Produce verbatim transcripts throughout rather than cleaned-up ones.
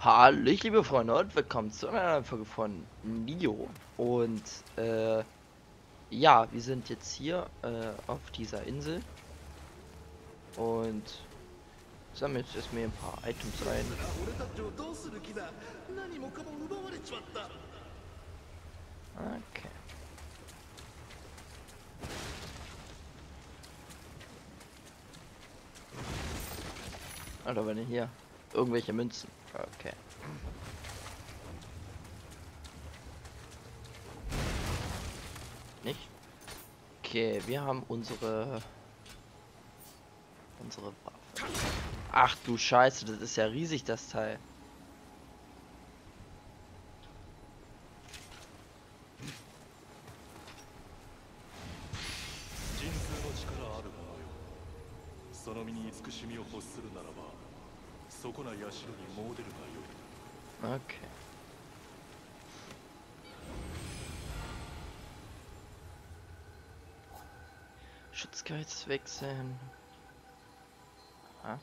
Hallo, liebe Freunde und willkommen zu einer neuen Folge von Nio. Und äh, ja, wir sind jetzt hier äh, auf dieser Insel und sammeln jetzt erstmal ein paar Items ein. Okay. Oder wenn hier irgendwelche Münzen. Okay. Nicht? Okay, wir haben unsere unsere Waffe. Ach du Scheiße, das ist ja riesig, das Teil. Okay. Schutzgeist wechseln. Ah.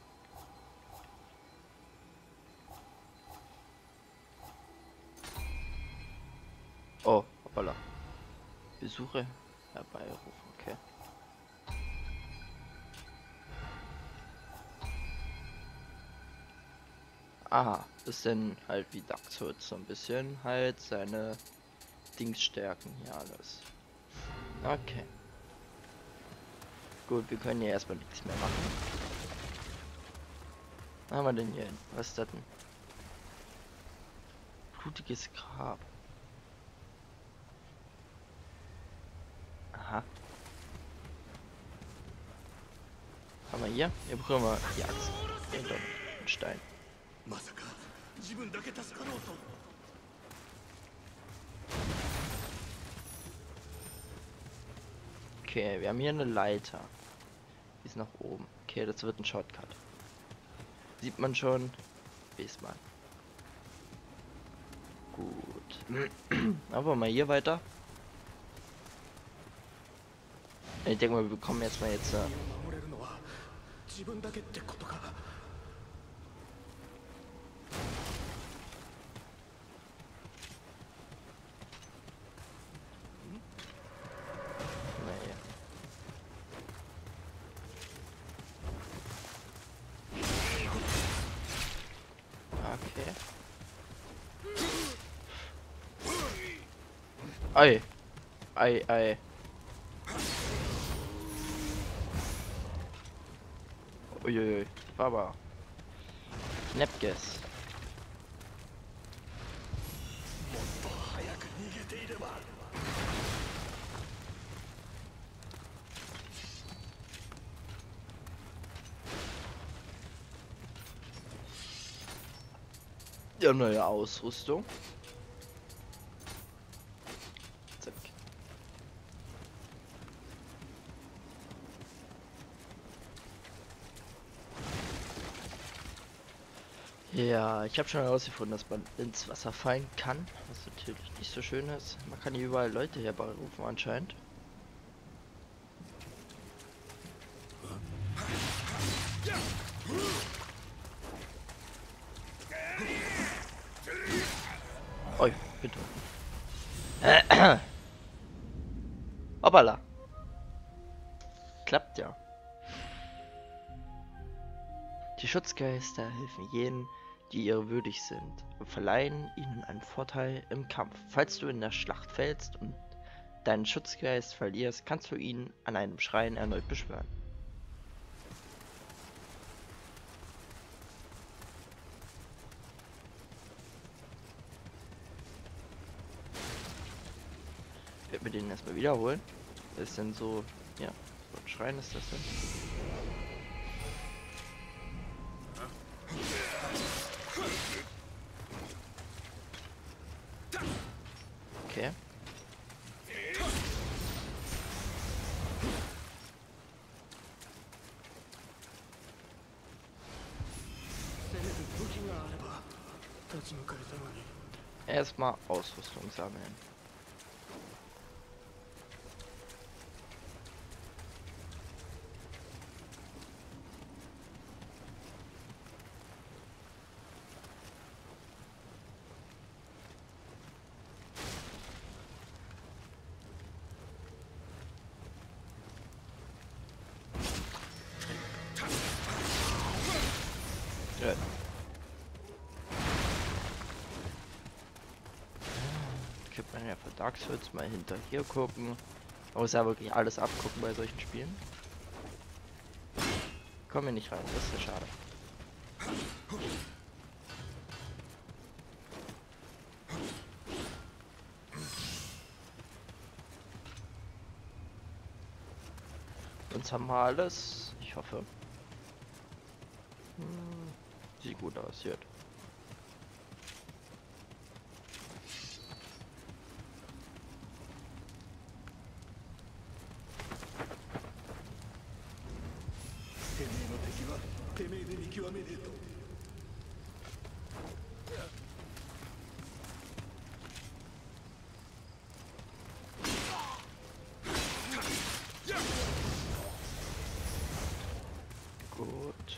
Oh, hoppala. Besuche herbeirufen, okay. Aha, bisschen halt wie Darkseid, so ein bisschen halt seine Dings stärken hier alles. Okay. Gut, wir können hier erstmal nichts mehr machen. Was haben wir denn hier hin? Was ist das denn? Blutiges Grab. Aha. Haben wir hier? Hier brauchen wir die Axt. Und dann einen Stein. Okay, wir haben hier eine Leiter. Die ist nach oben. Okay, das wird ein Shortcut. Sieht man schon. Weiß man. Gut. Aber mal hier weiter. Ich denke mal, wir bekommen jetzt mal jetzt. Äh naja. Okay. Ei. Ei, ei. Uiuiui. Baba. Nepges. Ja, neue Ausrüstung. Zack. Ja, ich habe schon herausgefunden, dass man ins Wasser fallen kann, was natürlich nicht so schön ist. Man kann hier überall Leute herbeirufen anscheinend. Oi, bitte. Hoppala. Klappt ja. Die Schutzgeister helfen jenen, die ihr würdig sind, und verleihen ihnen einen Vorteil im Kampf. Falls du in der Schlacht fällst und deinen Schutzgeist verlierst, kannst du ihn an einem Schrein erneut beschwören. Ich werde mir den erstmal wiederholen. Das ist denn so, ja, so ein Schrein ist das denn. Okay. Erstmal Ausrüstung sammeln. Ja. Gibt man ja für Dark Souls mal hinter hier gucken. Man muss ja wirklich alles abgucken bei solchen Spielen. Kommen wir nicht rein, das ist ja schade. Uns haben wir alles. Ich hoffe. Hm, sieht gut aus, jetzt. Gut.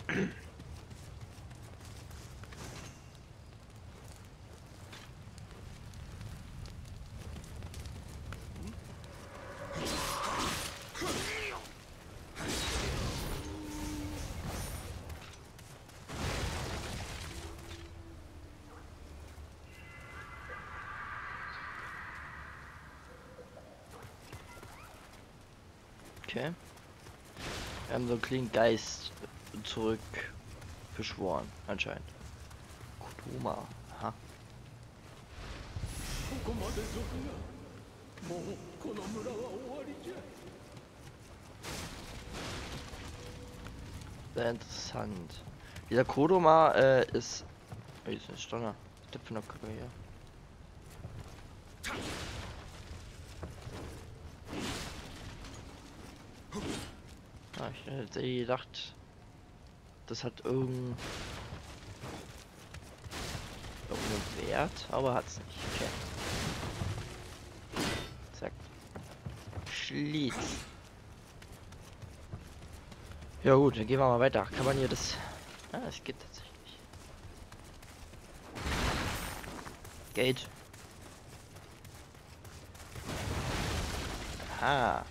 Okay. Wir haben so einen kleinen Geist zurück beschworen, anscheinend. Kuduma, aha. Sehr interessant. Dieser Kodoma äh, ist. Oh, ist ein Stonner. Was ist das für eine Kacke hier? Ah, ich hätte gedacht, das hat irgendeinen irgendeinen Wert, aber hat's nicht. Okay. Zack. Schließ. Ja gut, dann gehen wir mal weiter. Kann man hier das... Ah, es geht tatsächlich. Gate. Aha.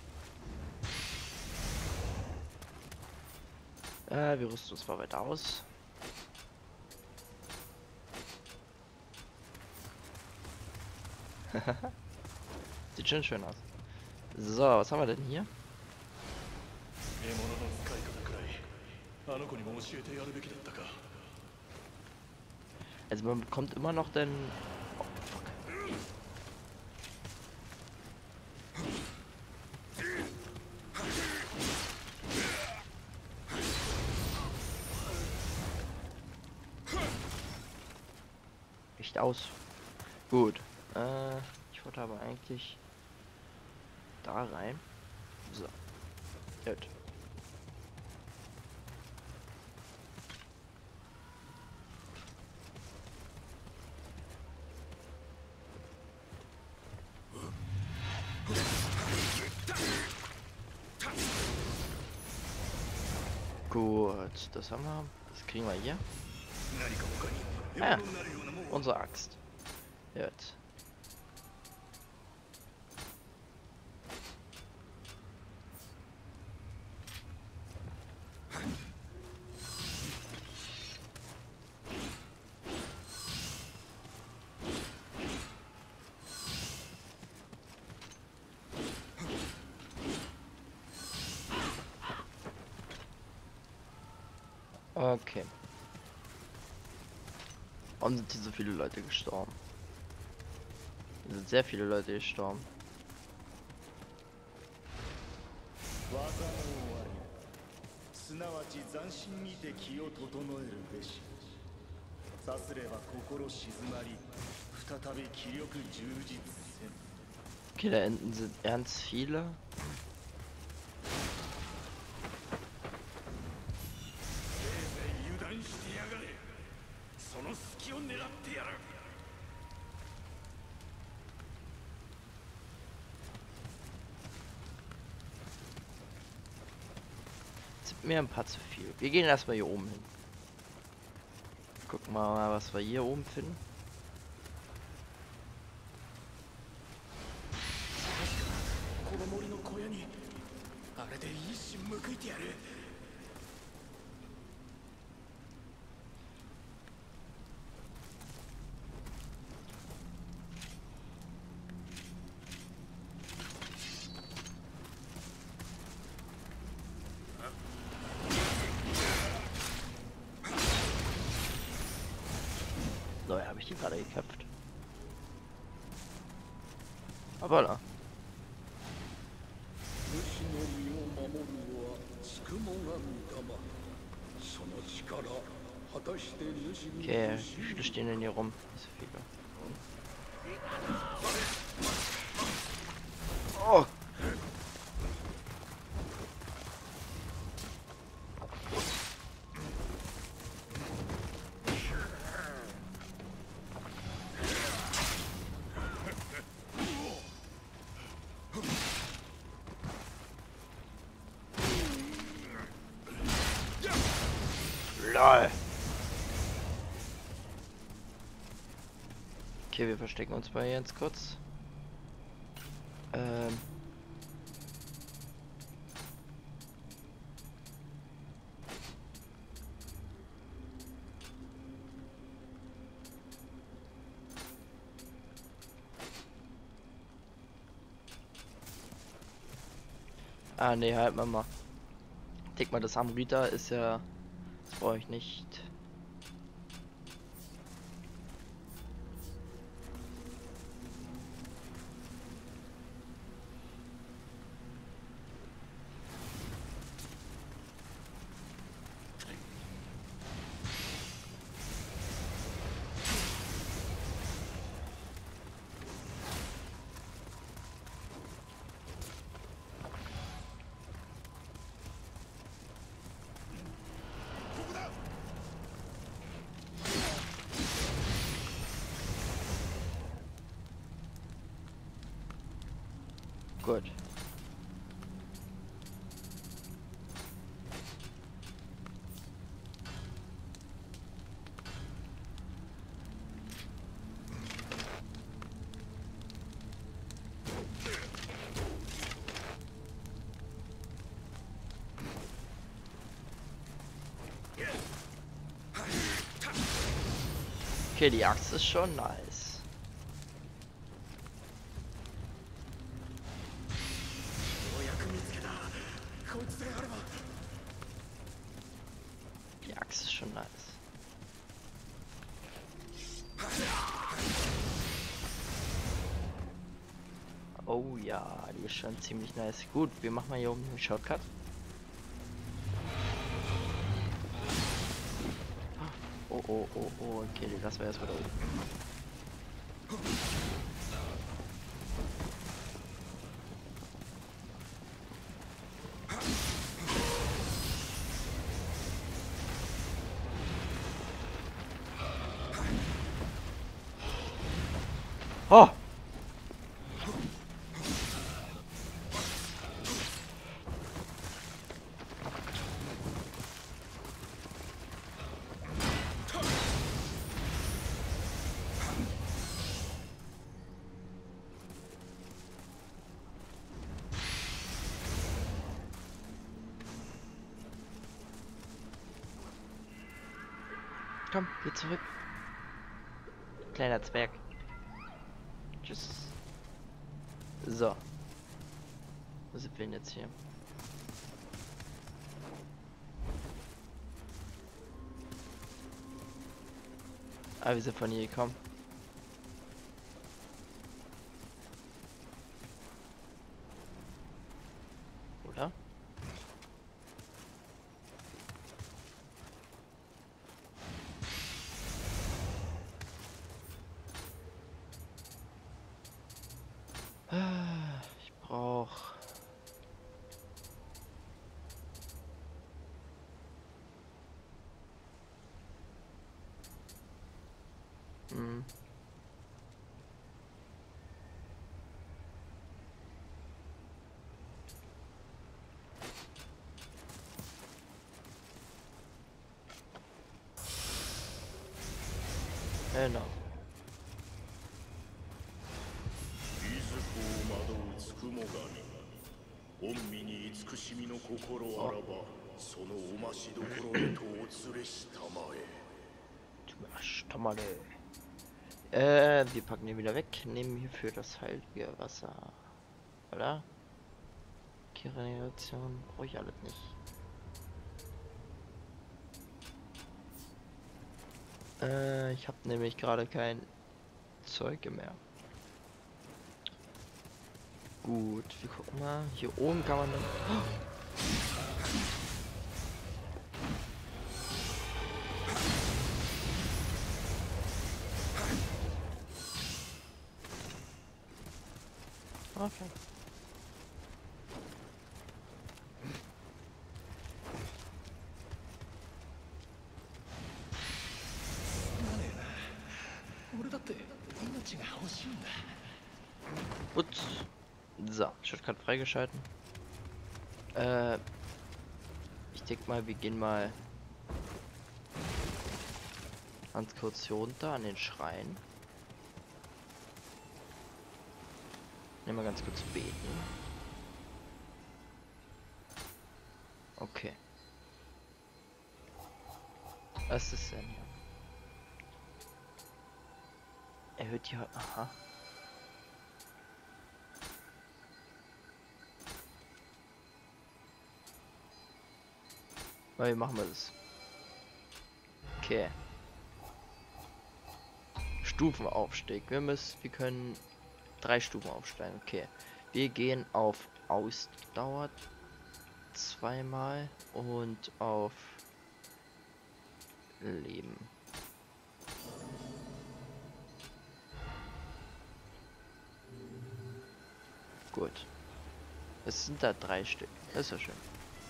Äh, wir rüsten uns mal weiter aus. Sieht schon schön aus. So, was haben wir denn hier? Also man bekommt immer noch den... Oh, fuck. Echt aus. Gut. Äh, ich wollte aber eigentlich da rein. So. Gut. Gut, das haben wir. Das kriegen wir hier. Ah, unsere Axt. Gut. Okay. Warum sind hier so viele Leute gestorben? Hier sind sehr viele Leute gestorben. Okay, da hinten sind ganz viele. Sind mir ein paar zu viel. Wir gehen erstmal hier oben hin. Gucken wir mal, was wir hier oben finden. So, ja, habe ich die gerade geköpft. Aber voilà. Okay, wie viele stehen denn hier rum? So viele. Oh! Lol. Okay, wir verstecken uns mal jetzt kurz. Ähm. Ah, ne, halt mal mal. Denk mal, das Amrita ist ja... Das brauche ich nicht. Gut. Okay, die Axt ist schon nice. Die Axt ist schon nice. Oh ja, die ist schon ziemlich nice. Gut, wir machen mal hier oben einen Shortcut. Oh, oh, oh, oh, okay, die lassen wir erstmal da oben. Oh! Komm, geh zurück. Kleiner Zwerg. Tschüss. So. Wo sind wir denn jetzt hier? Ah, wir sind von hier gekommen. Oder? Ich brauche... Hm. Genau. Stamale. Äh, wir packen den wieder weg, nehmen hierfür das heilige Wasser. Oder? Regeneration brauche ich alles nicht. Äh, ich habe nämlich gerade kein Zeug mehr. Gut, wir gucken mal. Hier oben kann man dann... Oh. Okay. Gut. So, Shortcut freigeschalten. Äh, ich denke mal, wir gehen mal ganz kurz hier runter an den Schrein. Nehmen wir ganz kurz beten. Okay. Was ist denn hier? Erhöht hier. Aha. Weil wie machen wir das? Okay. Stufenaufstieg. Wir müssen, wir können drei Stufen aufsteigen. Okay. Wir gehen auf Ausdauer zweimal und auf Leben. Gut. Es sind da drei Stück. Das ist ja schön.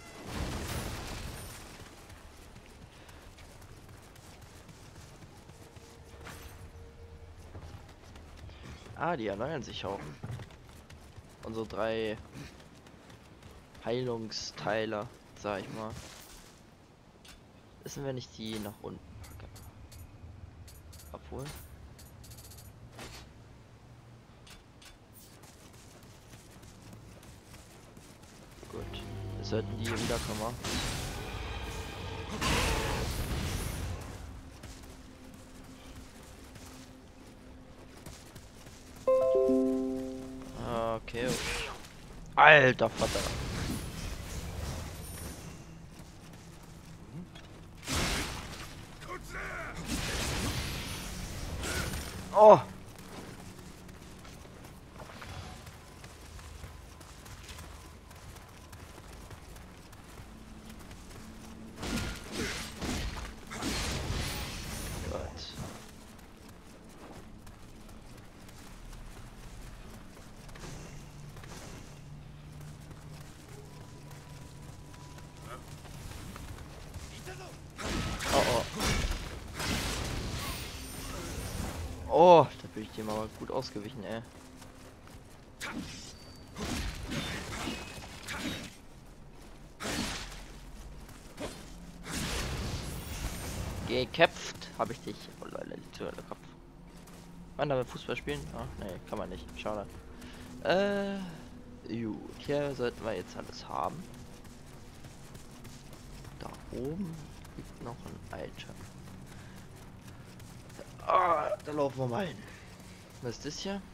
Ah, die erneuern sich auch. Unsere drei Heilungsteiler, sag ich mal. Wissen, wenn ich die nach unten packe. Obwohl. Gut. Wir sollten die wiederkommen. Okay. Alter Vater. Oh. Gott. Oh oh. Oh, da bin ich dem aber gut ausgewichen, ey. Gekämpft habe ich dich. Oh Leute, die zu Kopf. Wann damit Fußball spielen? Ach, nee, kann man nicht. Schade. Äh, gut. Hier sollten wir jetzt alles haben. Da oben liegt noch ein Item. Ah, da laufen wir mal hin. Was ist das hier?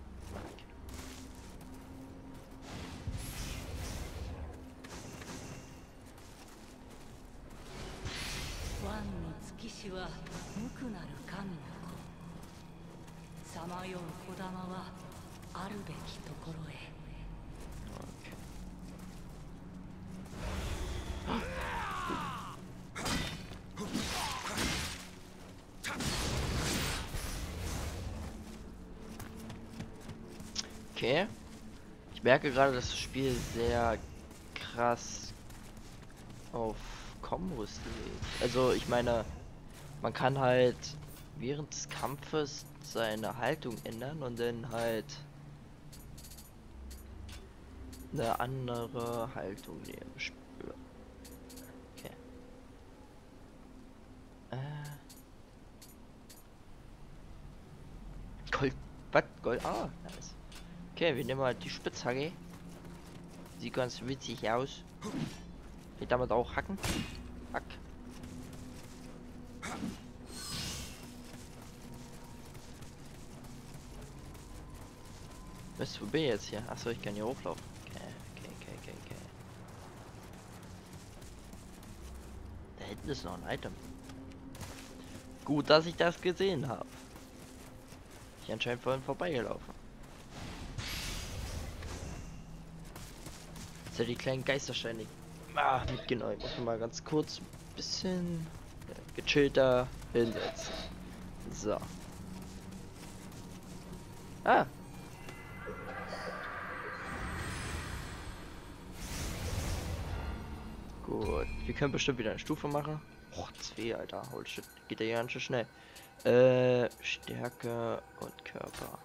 Okay. Ich merke gerade, dass das Spiel sehr krass auf Kombos legt. Also ich meine, man kann halt während des Kampfes seine Haltung ändern und dann halt eine andere Haltung nehmen. Okay. Äh. Gold. Was? Gold. Ah, nice. Okay, wir nehmen halt die Spitzhacke. Sieht ganz witzig aus. Geht damit auch hacken? Hack. Was, wo bin ich jetzt hier? Achso, ich kann hier hochlaufen. Okay, okay, okay, okay, okay. Da hinten ist noch ein Item. Gut, dass ich das gesehen habe. Ich anscheinend vorhin vorbeigelaufen. Jetzt ja die kleinen Geistersteine ah, mitgenommen. Ich muss mal ganz kurz ein bisschen ja, gechillter hinsetzen. So. Ah. Gut. Wir können bestimmt wieder eine Stufe machen. Och, zwei, Alter. Holy shit. Geht ja ganz schön schnell. Äh, Stärke und Körper.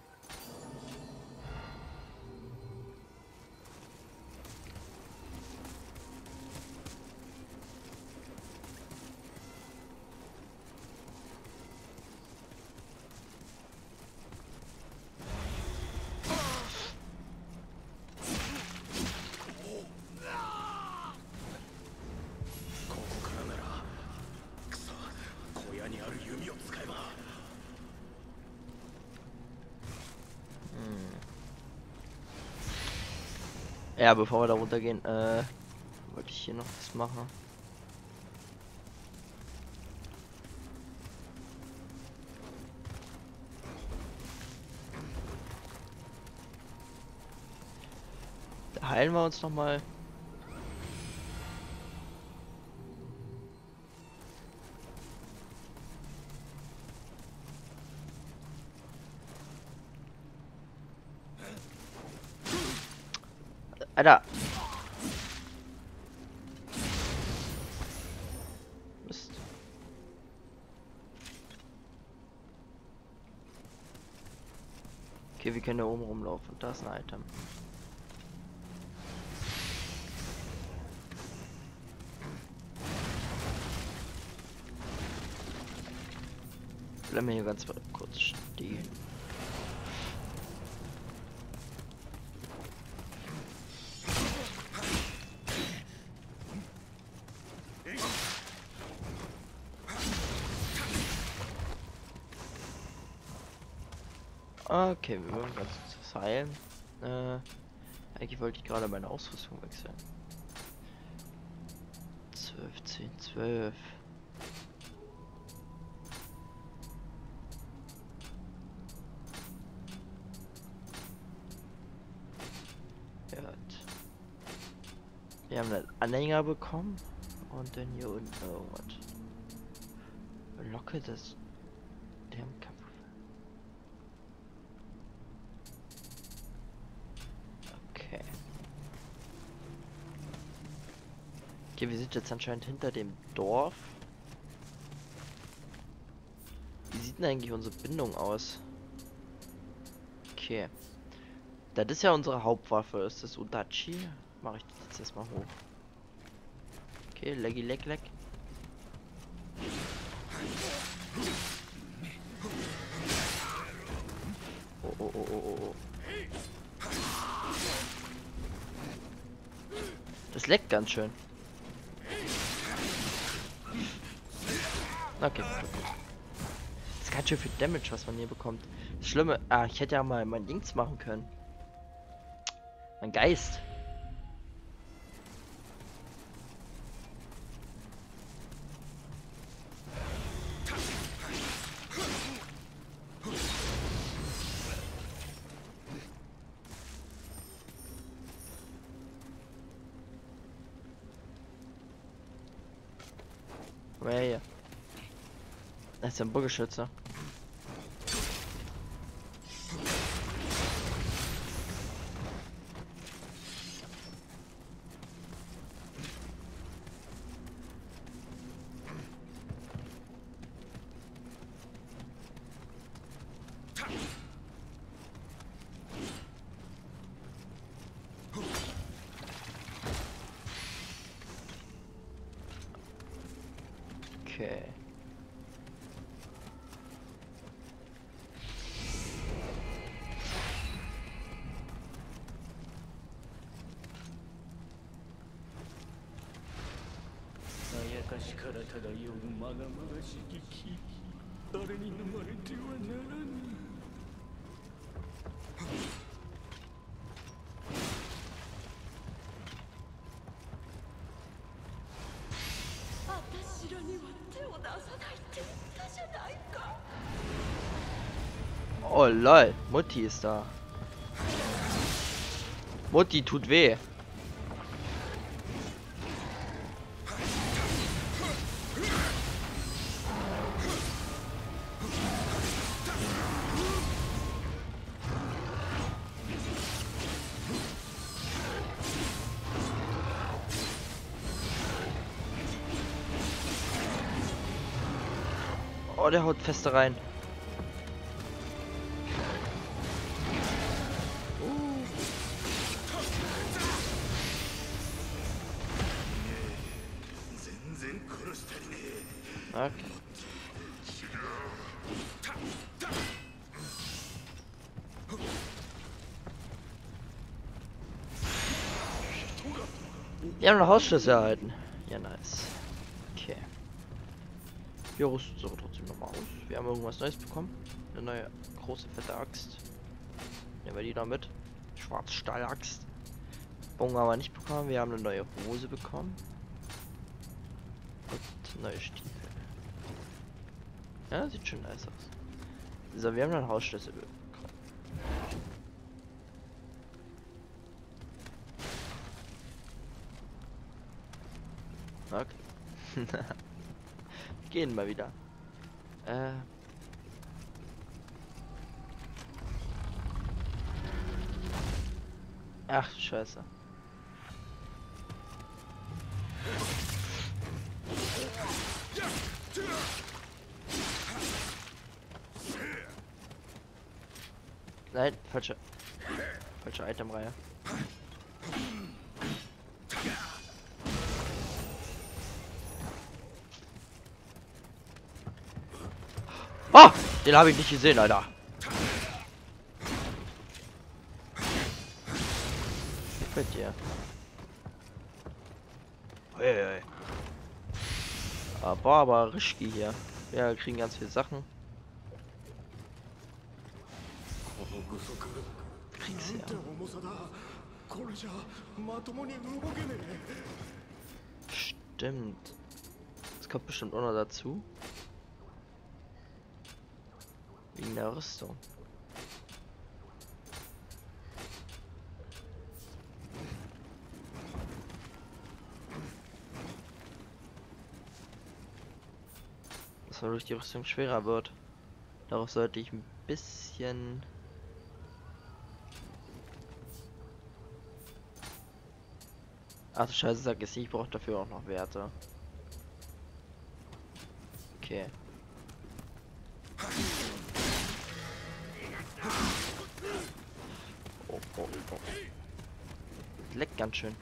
Ja, bevor wir da runtergehen, äh, wollte ich hier noch was machen. Da heilen wir uns noch mal. Alter. Mist. Okay, wir können da oben rumlaufen. Da ist ein Item. Bleiben wir hier ganz kurz stehen. Okay, wir wollen ganz kurz heilen. Äh, eigentlich wollte ich gerade meine Ausrüstung wechseln. zwölf, zehn, zwölf. Wir haben einen Anhänger bekommen und dann hier unten irgendwas. Locke das der im Kampf. Okay. Okay, wir sind jetzt anscheinend hinter dem Dorf. Wie sieht denn eigentlich unsere Bindung aus? Okay. Das ist ja unsere Hauptwaffe. Ist das Udachi? Mache ich das jetzt erstmal hoch. Okay, leggy leg leg. Oh oh oh oh oh. Das leckt ganz schön. Okay. Das ist ganz schön viel Damage, was man hier bekommt. Das Schlimme, ah, ich hätte ja mal mein Dings machen können. Mein Geist. Komm her hier. Das ist ein Bogenschütze. Okay. Oh lol, Mutti ist da. Mutti tut weh. Oh, der haut feste rein. Okay. Wir haben noch Hausschlüssel erhalten. Ja, nice. Okay. Wir rüsten uns aber trotzdem nochmal aus. Wir haben irgendwas Neues bekommen. Eine neue große fette Axt. Nehmen wir die da mit. Schwarzstahlaxt. Bogen haben wir nicht bekommen. Wir haben eine neue Hose bekommen. Und neue Stiefel. Ja, sieht schon nice aus. So, wir haben einen Hausschlüssel bekommen. Okay. Gehen mal wieder. Äh. Ach, scheiße. Nein, falsche. Falsche Itemreihe. Oh! Den habe ich nicht gesehen, Alter. Ich mit dir. Hey, hey. Aber, aber Rischki hier. Ja, wir kriegen ganz viele Sachen. Kriegsherr. Stimmt. Das kommt bestimmt auch noch dazu. Wegen der Rüstung. Dass man durch die Rüstung schwerer wird. Darauf sollte ich ein bisschen... Ach du Scheiße, sag jetzt nicht, ich brauche dafür auch noch Werte. Okay. Oh, oh, oh. Leckt ganz schön.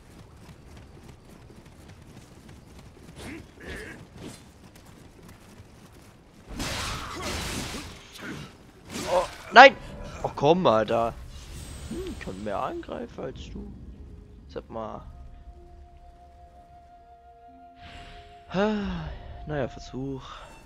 Oh, nein! Oh komm, Alter. Hm, ich kann mehr angreifen als du. Sag mal. Naja, Versuch.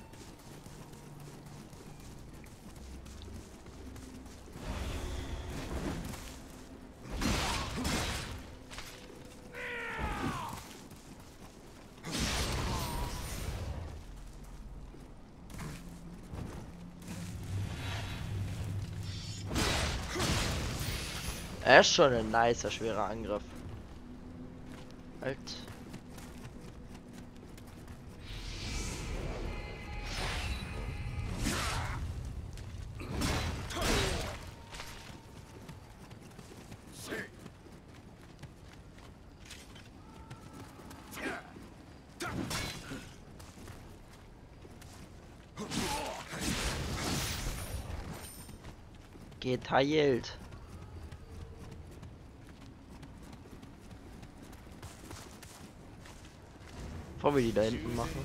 Er ist schon ein nicer, schwerer Angriff. Halt. Geteilt. Bevor wir die da hinten machen.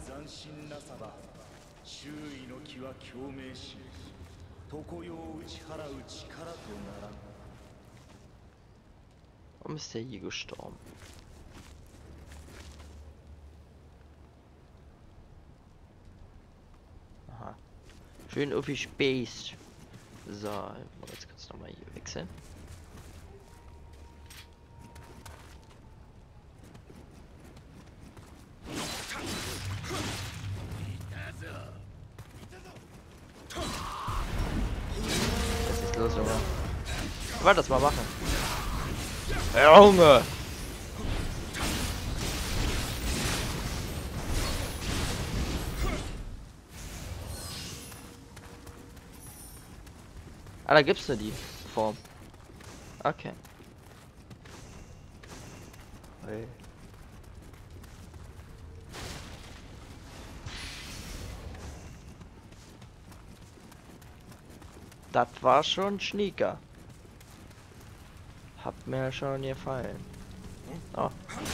Warum ist der hier gestorben? Aha. Schön auf die Space. So, jetzt kannst du noch mal hier wechseln. los, Junge. Ich wollte das mal machen. Junge! Ah, da gibt's nur die Form. Okay. Hey. Das war schon Schnieker. Hat mir schon gefallen. Oh.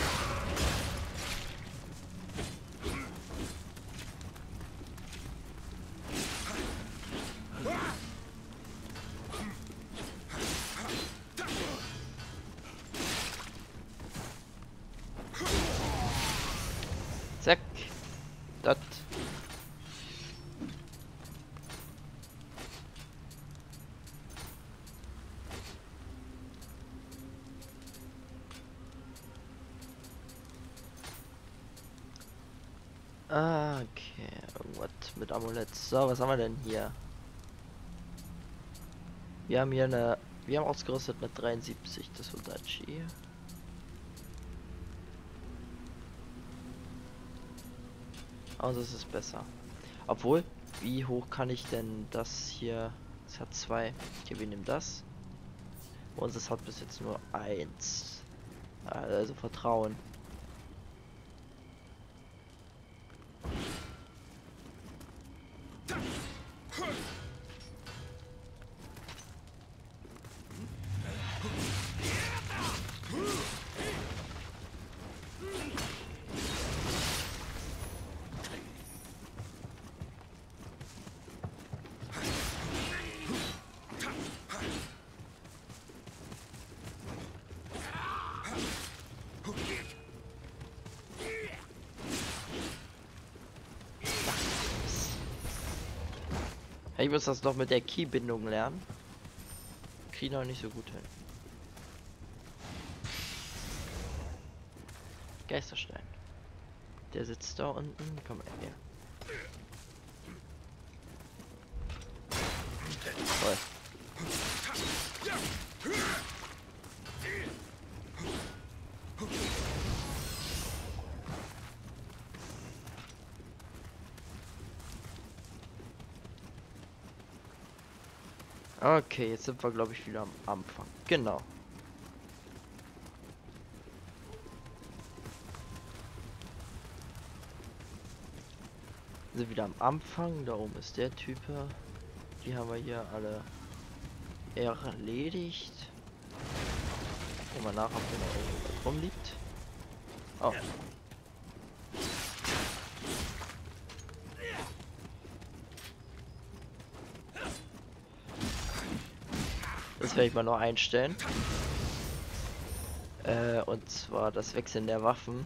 Zack. Das. Ah, okay. Irgendwas mit Amulett. So, was haben wir denn hier? Wir haben hier eine. Wir haben ausgerüstet eine dreiundsiebzig, das Odachi. Also es ist besser. Obwohl, wie hoch kann ich denn das hier? Es hat zwei. Okay, wir nehmen das. Und es hat bis jetzt nur eins. Also Vertrauen. Ich muss das noch mit der Key-Bindung lernen. Krieg noch nicht so gut hin. Geisterstein. Der sitzt da unten. Komm mal her. Toll. Okay, jetzt sind wir, glaube ich, wieder am Anfang. Genau. Sind wieder am Anfang. Da oben ist der Typ. Die haben wir hier alle erledigt. Gucken wir nach, ob der noch irgendwas rumliegt. Oh. Das werde ich mal noch einstellen. Äh, und zwar das Wechseln der Waffen.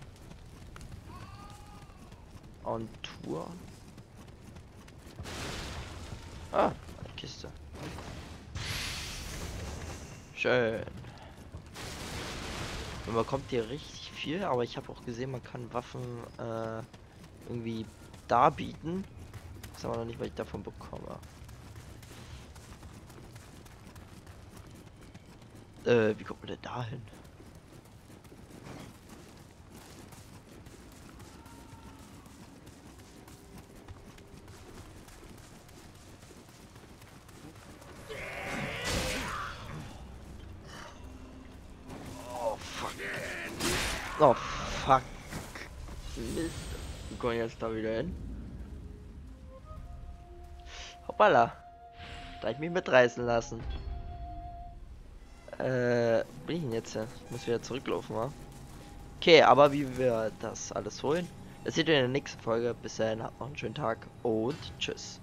On Tour. Ah, eine Kiste. Schön. Und man bekommt hier richtig viel, aber ich habe auch gesehen, man kann Waffen äh, irgendwie darbieten. Das ist aber noch nicht, was ich davon bekomme. Äh, wie kommt man denn da hin? Oh fuck. Oh fuck. Mist. Wir kommen jetzt da wieder hin. Hoppala. Da ich mich mitreißen lassen. Äh, bin ich denn jetzt? Ich muss wieder zurücklaufen, wa? Okay, aber wie wir das alles holen, das seht ihr in der nächsten Folge. Bis dahin, habt noch einen schönen Tag und tschüss.